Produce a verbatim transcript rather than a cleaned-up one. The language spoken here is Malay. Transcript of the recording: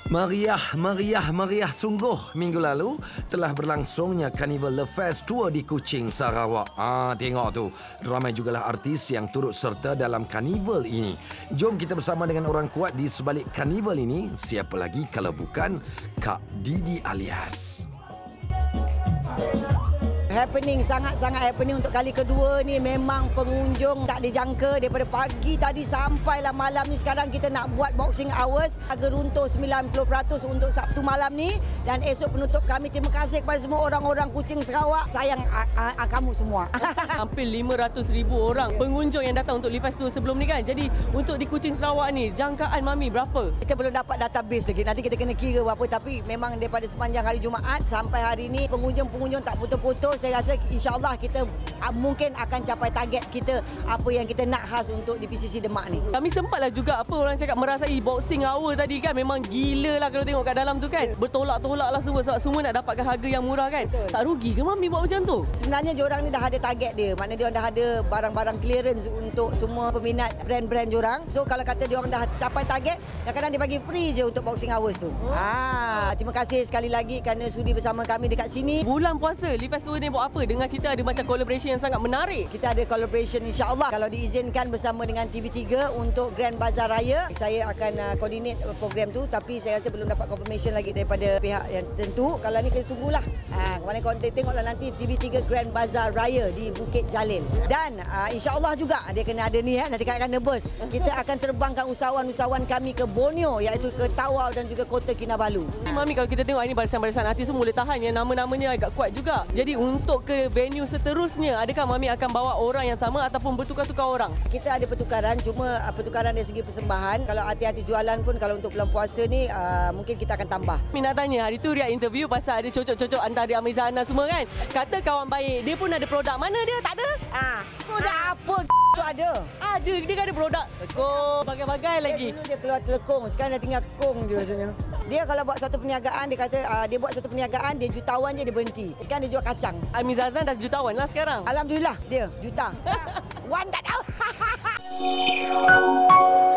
Meriah, meriah, meriah sungguh minggu lalu telah berlangsungnya Carnival Love Fest Tour di Kuching, Sarawak. Ah, tengok tu, ramai jugalah artis yang turut serta dalam karnival ini. Jom kita bersama dengan orang kuat di sebalik karnival ini. Siapa lagi kalau bukan Kak Didi Alias. Happening, sangat-sangat happening untuk kali kedua ni. Memang pengunjung tak dijangka daripada pagi tadi sampailah malam ni. Sekarang kita nak buat boxing hours. Harga runtuh sembilan puluh peratus untuk Sabtu malam ni. Dan esok penutup kami. Terima kasih kepada semua orang-orang Kuching Sarawak. Sayang a, a, a, kamu semua. Hampir lima ratus ribu orang pengunjung yang datang untuk Live Fest Tour sebelum ni kan. Jadi untuk di Kuching Sarawak ni, jangkaan Mami berapa? Kita belum dapat database lagi. Nanti kita kena kira berapa. Tapi memang daripada sepanjang hari Jumaat sampai hari ni, pengunjung-pengunjung tak putus-putus. Saya rasa insyaAllah kita uh, mungkin akan capai target kita apa yang kita nak khas untuk di P C C Demak ni. Kami sempatlah juga apa orang cakap merasai boxing hour tadi kan. Memang gila lah kalau tengok kat dalam tu kan. Bertolak-tolak lah semua sebab semua nak dapatkan harga yang murah kan. Betul. Tak rugi ke Mami buat macam tu? Sebenarnya diorang ni dah ada target dia. Maknanya diorang dah ada barang-barang clearance untuk semua peminat brand-brand diorang. So kalau kata diorang dah capai target, kadang-kadang dia bagi free je untuk boxing hours tu. Oh. Ah, terima kasih sekali lagi kerana sudi bersama kami dekat sini. Bulan puasa Live Fest Tour ni buat apa? Dengar cerita ada macam collaboration yang sangat menarik. Kita ada collaboration insya-Allah kalau diizinkan bersama dengan T V tiga untuk Grand Bazaar Raya. Saya akan uh, coordinate program tu, tapi saya rasa belum dapat confirmation lagi daripada pihak yang tentu. Kalau ni kita tunggulah. Ha, kemarin kau tengoklah nanti T V tiga Grand Bazaar Raya di Bukit Jalil. Dan uh, insya-Allah juga dia kena ada ni eh, nanti akan nervous. Kita akan terbangkan usahawan-usahawan kami ke Borneo, iaitu ke Tawau dan juga Kota Kinabalu. Mami, kalau kita tengok ini barisan-barisan artis semua boleh tahan ya, nama-namanya agak kuat juga. Jadi untuk ke venue seterusnya, adakah Mami akan bawa orang yang sama ataupun bertukar-tukar orang? Kita ada pertukaran, cuma uh, pertukaran dari segi persembahan. Kalau hati-hati jualan pun, kalau untuk bulan puasa ni uh, mungkin kita akan tambah. Mami nak tanya, hari tu Ria interview pasal ada cocok-cocok antara Amrizah Ana semua kan. Kata kawan baik, dia pun ada produk. Mana dia? Tak ada? Ah, produk ah. apa tu ada? Ada, dia kan ada produk. Lekong, bagai-bagai lagi. Dulu dia keluar telekong, sekarang dah tinggal kong je rasanya. Dia kalau buat satu perniagaan, dia kata uh, dia buat satu perniagaan, dia jutawan je dia berhenti. Sekarang dia jual kacang. Amrizah Ana dah jutawan lah sekarang. Alhamdulillah, dia juta. Wan tak tahu.